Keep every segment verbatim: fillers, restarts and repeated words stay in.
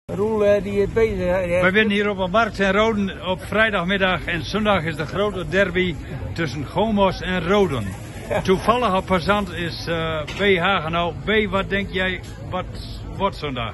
Roel uh, die is bezig. Uh, We zijn hier op een markt in Roden op vrijdagmiddag en zondag is de grote derby tussen Gomos en Roden. Ja. Toevallige passant is uh, B. Hagenau. B, wat denk jij, wat wordt zondag?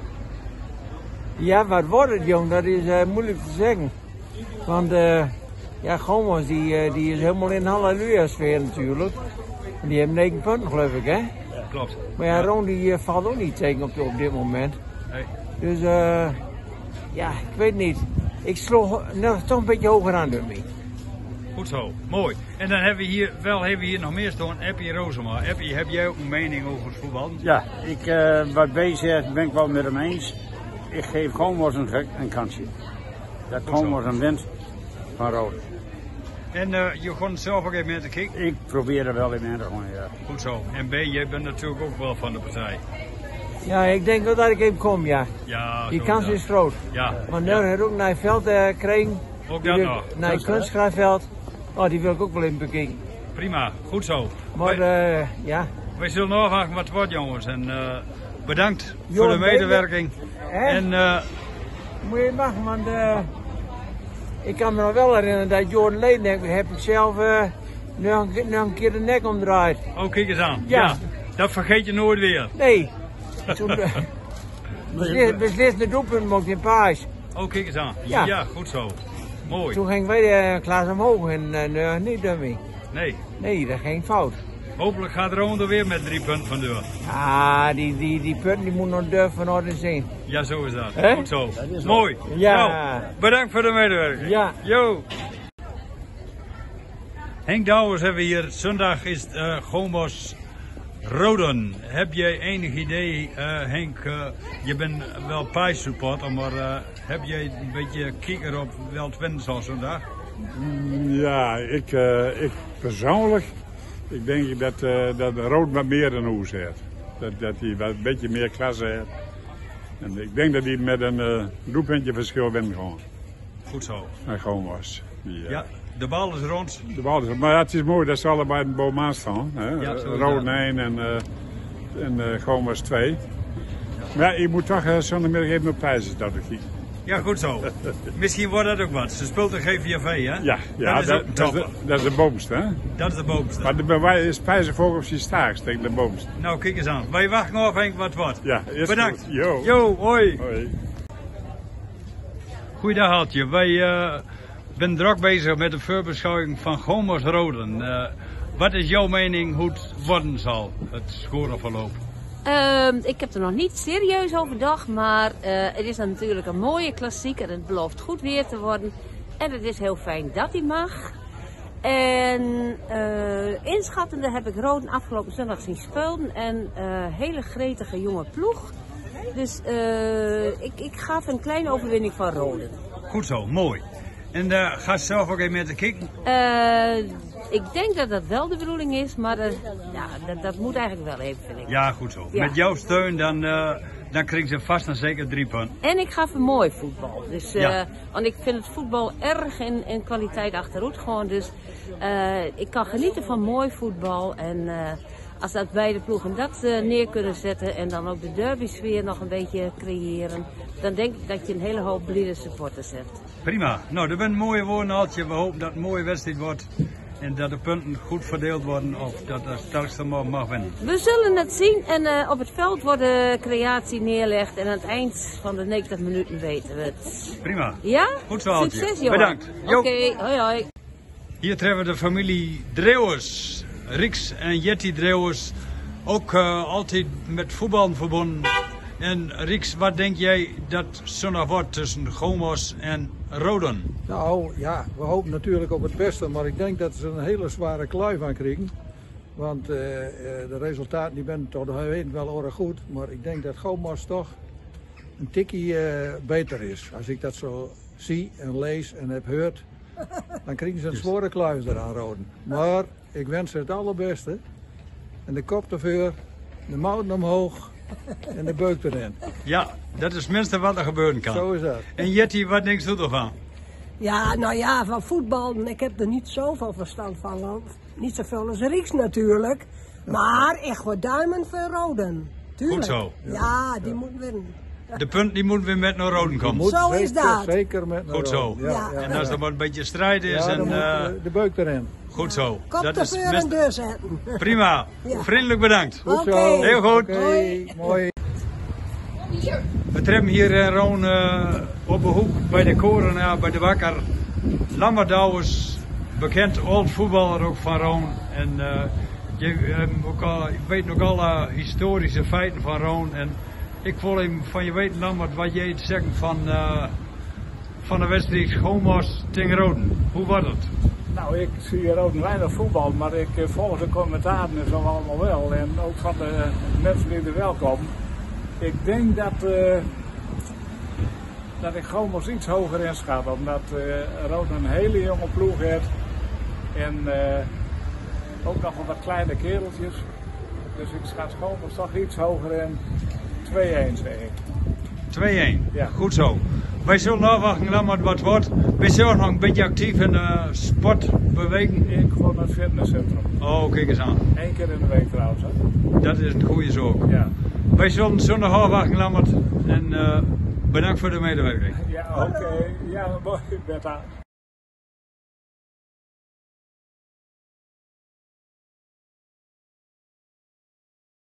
Ja, wat wordt het jong, dat is uh, moeilijk te zeggen. Want uh, ja, Gomos die, uh, die is helemaal in halleluja sfeer natuurlijk. En die hebben negen punten geloof ik hè? Ja, klopt. Maar ja, Roden die uh, valt ook niet tegen op, op dit moment. Nee. Dus uh, ja, ik weet niet. Ik sloeg nog toch een beetje hoger aan door mij. Goed zo, mooi. En dan hebben we hier, wel hebben we hier nog meer staan, Eppie Rozema. Eppie, heb jij ook een mening over het voetbal? Ja, ik, uh, wat B zegt ben ik wel met hem eens. Ik geef Gomos een, een kansje. Dat Gomos een wint van Roden. En uh, je kon zelf ook even met de kijken? Ik probeer er wel in te gewoon, ja. Goed zo. En B, jij bent natuurlijk ook wel van de partij. Ja, ik denk wel dat ik even kom, ja. Ja, die kans is groot. Ja. Maar nu ja. heb ik ook naar het veld uh, gekregen. Ook dat nog. Naar het kunstgrafveld. Oh, die wil ik ook wel even bekijken. Prima, goed zo. Maar wij, uh, ja. Wij zullen nog afwachten wat het wordt, jongens. En uh, bedankt Jo, voor de medewerking. En, uh, moet je wachten, want uh, ik kan me nog wel herinneren dat Jordan Leden heb, heb ik zelf uh, nog, nog een keer de nek omdraaid. Oh, kijk eens aan. Ja. Ja, dat vergeet je nooit weer. Nee. Toen uh, beslis, beslissende doelpunt mocht in paas. Oh, kijk eens aan. Ja. Ja, goed zo. Mooi. Toen ging wij de klas omhoog en uh, uh, niet dummy. Nee. Nee, dat ging fout. Hopelijk gaat Roden er weer met drie punten van deur. Ah, die, die, die punten die moeten nog durven van orde zijn. Ja, zo is dat. He? Goed zo. Mooi. Ja. Nou, bedankt voor de medewerking. Ja. Jo. Henk Douwers hebben we hier. Zondag is uh, Gomos Roden. Heb jij enig idee, uh, Henk? Uh, je bent wel Pijs supporter, maar uh, heb jij een beetje kikker op wel het winnen zal zondag? Ja, ik, uh, ik persoonlijk, ik denk dat, uh, dat Rood wat meer dan Hoes heeft. Dat, dat hij wat een beetje meer klasse heeft. En ik denk dat hij met een uh, doelpuntje verschil wint gewoon. Goed zo. En gewoon was. Die, uh, ja, de bal is rond. De bal is, maar ja, het is mooi dat ze allebei bovenaan staan. Hè? Ja, Rood één en, uh, en uh, gewoon was twee. Maar ja, je moet toch uh, zondagmiddag even op prijzen dat ik zie. Ja, goed zo. Misschien wordt dat ook wat. Ze speelt de G V V, hè? Ja, ja dat, is dat, dat, is de, dat is de boomste, hè? Dat is de boomste. Maar de, bij wij is pijzen voor op zijn staars tegen de boomste. Nou, kijk eens aan. Wij wachten nog even wat wordt. Ja, bedankt. Goed. Yo. Yo, hoi. Hoi. Goeiedag, Haltje. Wij uh, zijn druk bezig met de voorbeschouwing van Gomos Roden. Uh, wat is jouw mening hoe het worden zal, het scoreverloop? Uh, ik heb er nog niet serieus over gedacht, maar uh, het is natuurlijk een mooie klassieker en het belooft goed weer te worden. En het is heel fijn dat hij mag. En uh, inschattende heb ik Roden afgelopen zondag zien spelen en uh, hele gretige jonge ploeg. Dus uh, ik, ik ga voor een kleine overwinning van Roden. Goed zo, mooi. En uh, ga je zelf ook even met de kijken? Uh, ik denk dat dat wel de bedoeling is, maar uh, ja, dat, dat moet eigenlijk wel even, vind ik. Ja, goed zo. Ja. Met jouw steun dan, uh, dan krijgen ze vast en zeker drie punten. En ik ga voor mooi voetbal. Dus, uh, ja. Want ik vind het voetbal erg in, in kwaliteit achteruit gewoon. Dus uh, ik kan genieten van mooi voetbal. En uh, als dat beide ploegen dat uh, neer kunnen zetten en dan ook de derbysfeer nog een beetje creëren, dan denk ik dat je een hele hoop blinde supporters hebt. Prima. Nou, dat bent mooie woorden, Altje. We hopen dat het een mooie wedstrijd wordt. En dat de punten goed verdeeld worden of dat de sterkste mag, mag winnen. We zullen het zien en uh, op het veld wordt de creatie neergelegd en aan het eind van de negentig minuten weten we het. Prima. Ja? Goed zo, Altje. Succes, Johan. Bedankt. Oké, okay. Hoi hoi. Hier treffen we de familie Dreeuwers. Riks en Jetty Dreeuwers. Ook uh, altijd met voetbal verbonden. En Riks, wat denk jij dat zondag wordt tussen Gomos en Roden? Nou ja, we hopen natuurlijk op het beste, maar ik denk dat ze een hele zware klui van krijgen. Want uh, de resultaten die ben tot heden wel erg goed, maar ik denk dat Gomos toch een tikkie uh, beter is. Als ik dat zo zie en lees en heb gehoord, dan krijgen ze een zware klui eraan Roden. Maar ik wens ze het allerbeste. En de kop ervoor, de mouwen omhoog en de beuk erin. Ja, dat is het minste wat er gebeuren kan. Zo is dat. En Jetty, wat denkst u ervan? Ja, nou ja, van voetbal, ik heb er niet zoveel verstand van. Want niet zoveel als Rieks natuurlijk. Maar echt wat duimen voor Roden. Tuurlijk. Goed zo. Ja, die ja. moet winnen. de punt die moeten weer met naar Roden komen. Moet Zo is zeker, dat. Zeker met Goed zo. Ja, ja, En ja. als er maar een beetje strijd is, Ja, en, dan moet eh, eh, de beuk erin. goed zo. Kop Dat de is vuur en best deur zetten. prima. Ja. Vriendelijk bedankt. Goed Oké. zo. Heel goed. Oké, Hoi. mooi. We treffen hier in Roon uh, op de hoek bij de koren, ja, bij de bakker. Lammerdouwers, bekend oud voetballer ook van Roon. En uh, je, um, ook al, je weet nog alle historische feiten van Roon. En ik wil hem van je weten, Lammert, wat jij te zeggen van, uh, van de wedstrijd Schoonmos tegen Roden. Hoe was het? Nou, ik zie hier ook weinig voetbal, maar ik uh, volg de commentaren en zo allemaal wel. En ook van de mensen die er wel komen. Ik denk dat, uh, dat ik gewoon eens iets hoger inschat, omdat uh, Roden een hele jonge ploeg heeft. En uh, ook nog wel wat kleine kereltjes. Dus ik schat gewoon eens toch iets hoger in. twee-een zeg ik. twee-een, Ja. goed zo. Wij zullen afwachten, Lammert, wat wordt. Wij zijn ook nog een beetje actief in de sportbeweging. Ik gewoon naar het fitnesscentrum. Oh, kijk eens aan. Eén keer in de week trouwens. Hè? Dat is een goede zorg. Ja. Wij zullen zondag afwachten, Lammert. En uh, bedankt voor de medewerking. Ja, oké. Okay. Ja, mooi, Betta.